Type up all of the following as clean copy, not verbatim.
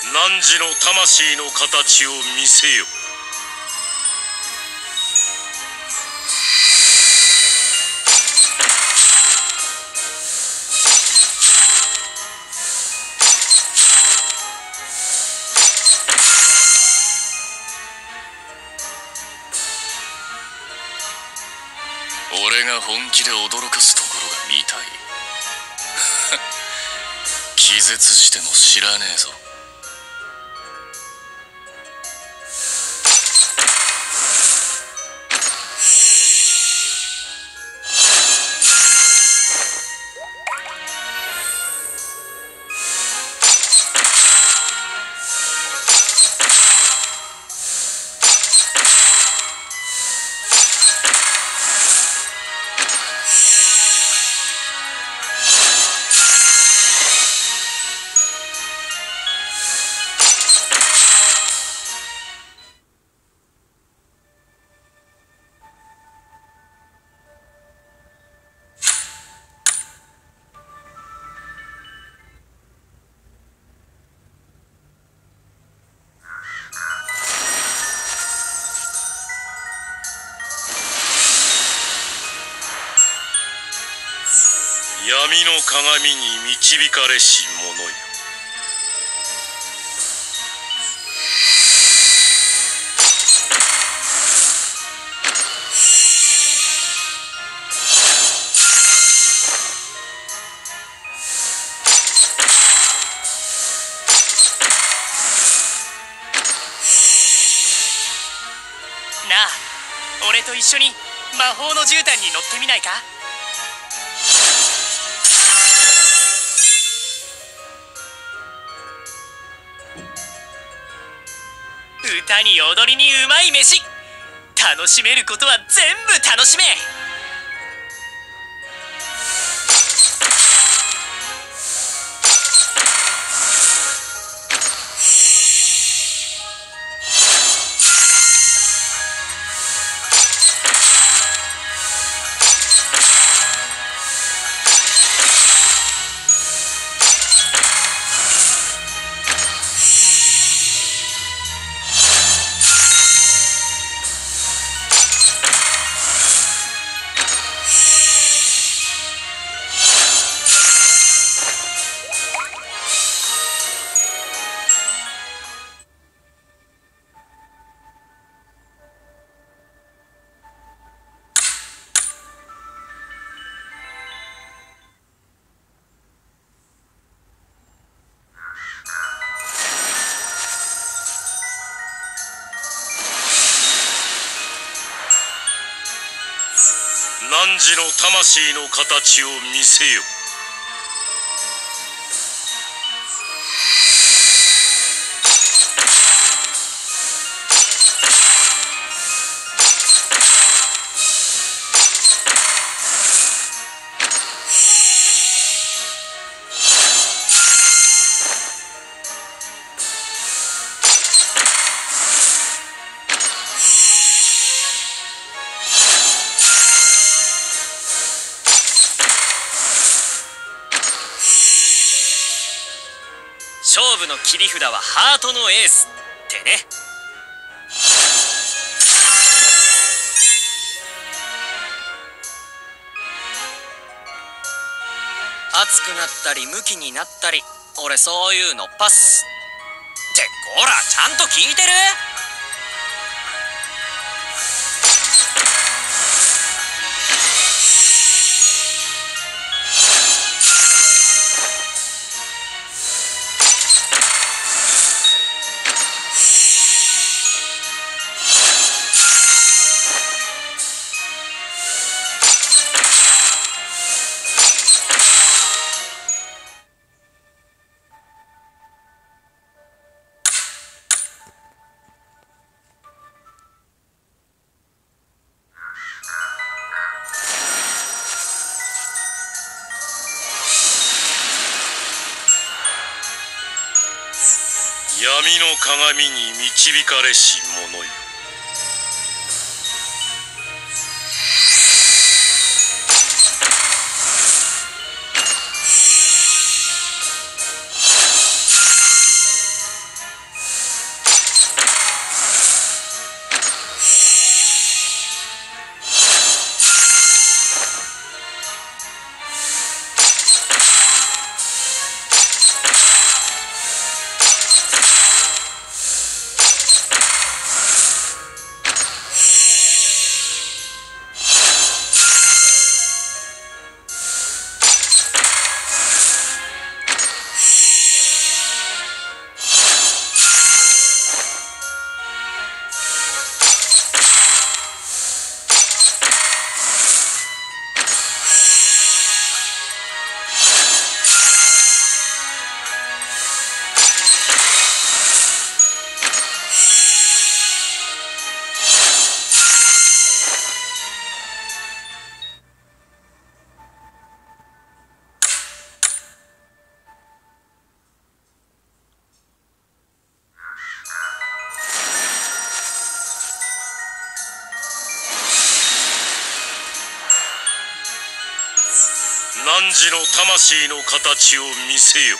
汝の魂の形を見せよ。俺が本気で驚かすところが見たい。気絶しても知らねえぞ。闇の鏡に導かれし者よ。 なあ、俺と一緒に魔法の絨毯に乗ってみないか？歌に踊りにうまい飯、楽しめることは全部楽しめ。 汝の魂の形を見せよ。 勝負の切り札はハートのエースってね。熱くなったりムキになったり、俺そういうのパスって。こら、ちゃんと聞いてる？ 闇の鏡に導かれし者よ。 汝の魂の形を見せよ。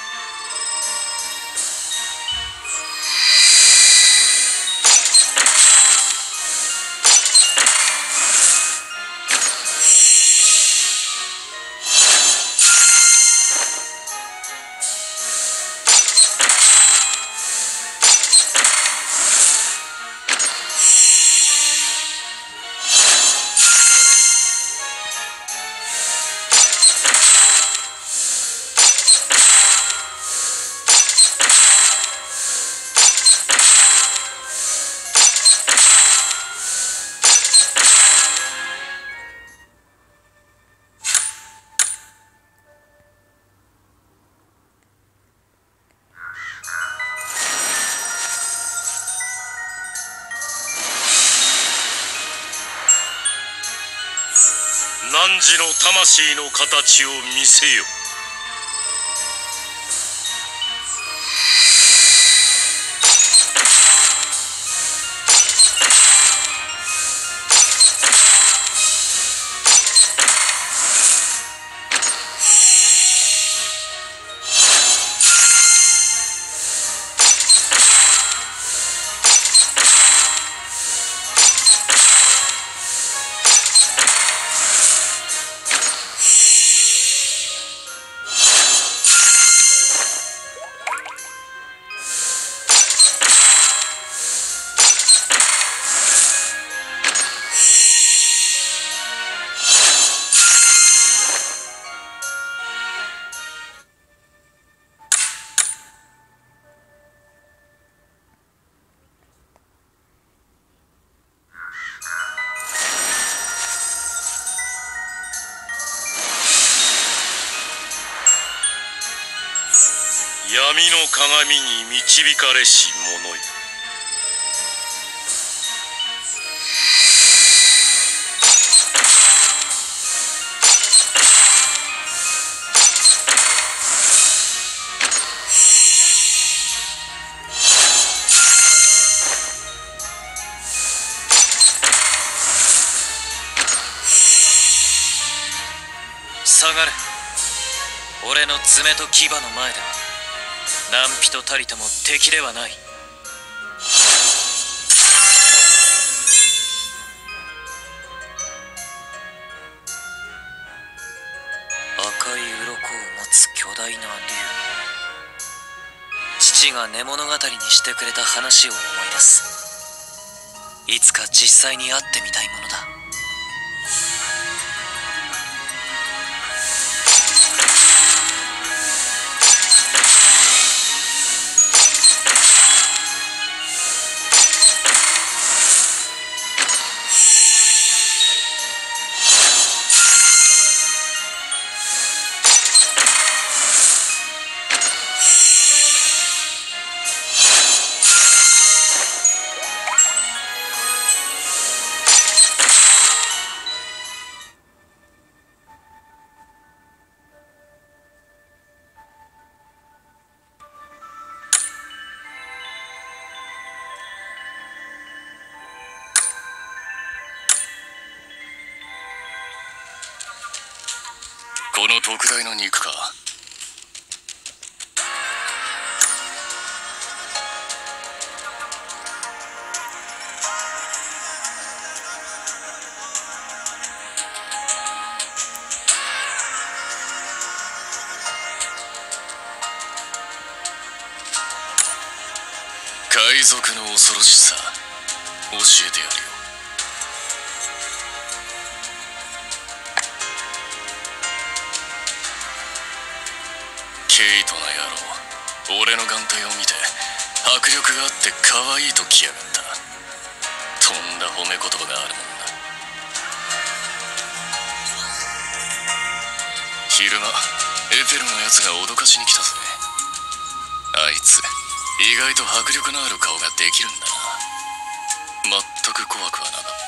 汝の魂の形を見せよ。闇の鏡に導かれし者よ。 下がれ。俺の爪と牙の前では何人たりとも敵ではない。赤い鱗を持つ巨大な竜。父が寝物語にしてくれた話を思い出す。いつか実際に会ってみたいものだ。 この特大の肉か。海賊の恐ろしさ教えてやるよ。ケイトの野郎、俺の眼帯を見て迫力があって可愛いときやがった。とんだ褒め言葉があるもんだ。昼間エペルのやつが脅かしに来たぜ。あいつ意外と迫力のある顔ができるんだな。全く怖くはなかった。